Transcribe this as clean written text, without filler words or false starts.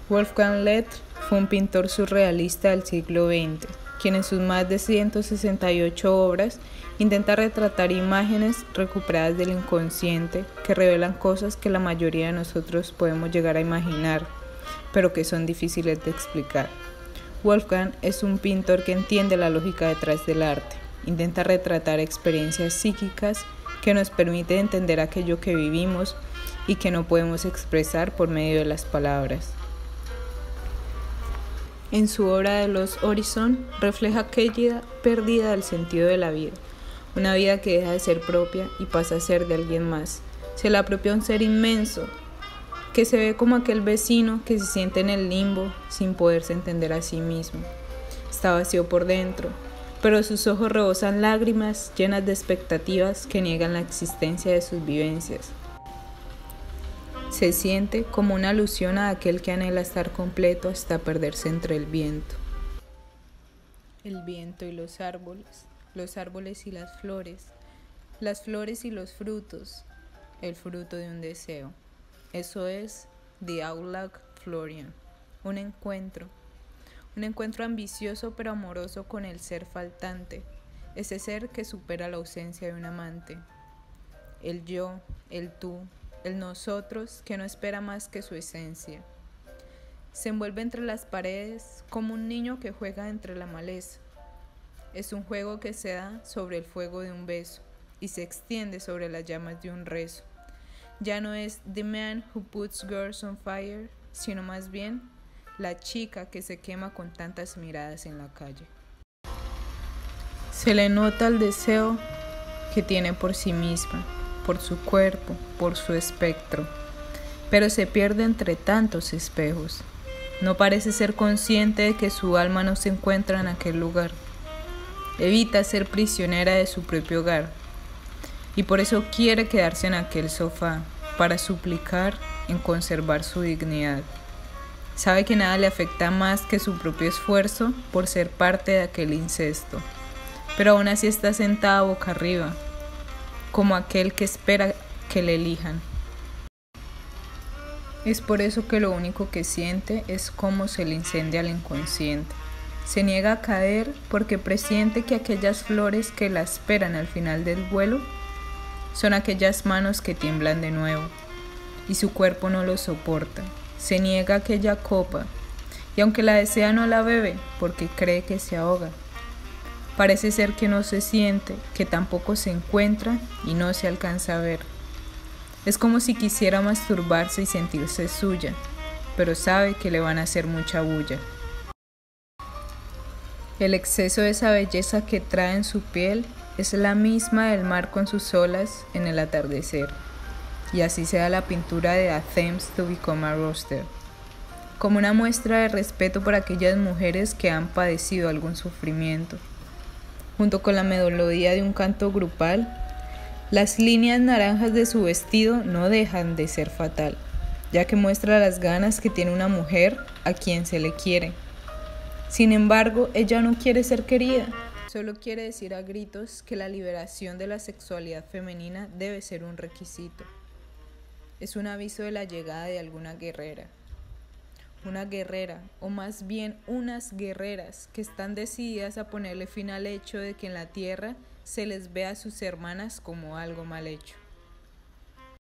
Wolfgang Lettre fue un pintor surrealista del siglo XX, quien en sus más de 168 obras intenta retratar imágenes recuperadas del inconsciente que revelan cosas que la mayoría de nosotros podemos llegar a imaginar, pero que son difíciles de explicar. Wolfgang es un pintor que entiende la lógica detrás del arte, intenta retratar experiencias psíquicas que nos permiten entender aquello que vivimos y que no podemos expresar por medio de las palabras. En su obra de los Horizon refleja aquella pérdida del sentido de la vida, una vida que deja de ser propia y pasa a ser de alguien más. Se la apropia un ser inmenso, que se ve como aquel vecino que se siente en el limbo sin poderse entender a sí mismo. Está vacío por dentro, pero sus ojos rebosan lágrimas llenas de expectativas que niegan la existencia de sus vivencias. Se siente como una alusión a aquel que anhela estar completo hasta perderse entre el viento. El viento y los árboles y las flores y los frutos, el fruto de un deseo. Eso es The Outlaw Florian, un encuentro ambicioso pero amoroso con el ser faltante, ese ser que supera la ausencia de un amante. El yo, el tú, el nosotros que no espera más que su esencia. Se envuelve entre las paredes como un niño que juega entre la maleza. Es un juego que se da sobre el fuego de un beso y se extiende sobre las llamas de un rezo. Ya no es The Man Who Puts Girls on Fire, sino más bien la chica que se quema con tantas miradas en la calle. Se le nota el deseo que tiene por sí misma, por su cuerpo, por su espectro, pero se pierde entre tantos espejos. No parece ser consciente de que su alma no se encuentra en aquel lugar. Evita ser prisionera de su propio hogar y por eso quiere quedarse en aquel sofá para suplicar en conservar su dignidad. Sabe que nada le afecta más que su propio esfuerzo por ser parte de aquel incesto, pero aún así está sentada boca arriba, como aquel que espera que le elijan. Es por eso que lo único que siente es cómo se le incendia el inconsciente. Se niega a caer porque presiente que aquellas flores que la esperan al final del vuelo son aquellas manos que tiemblan de nuevo, y su cuerpo no lo soporta. Se niega a aquella copa, y aunque la desea no la bebe porque cree que se ahoga. Parece ser que no se siente, que tampoco se encuentra y no se alcanza a ver. Es como si quisiera masturbarse y sentirse suya, pero sabe que le van a hacer mucha bulla. El exceso de esa belleza que trae en su piel es la misma del mar con sus olas en el atardecer. Y así se da la pintura de A Thames to Become a Rooster, como una muestra de respeto por aquellas mujeres que han padecido algún sufrimiento. Junto con la melodía de un canto grupal, las líneas naranjas de su vestido no dejan de ser fatal, ya que muestra las ganas que tiene una mujer a quien se le quiere. Sin embargo, ella no quiere ser querida, solo quiere decir a gritos que la liberación de la sexualidad femenina debe ser un requisito. Es un aviso de la llegada de alguna guerrera. Una guerrera, o más bien unas guerreras, que están decididas a ponerle fin al hecho de que en la tierra se les vea a sus hermanas como algo mal hecho.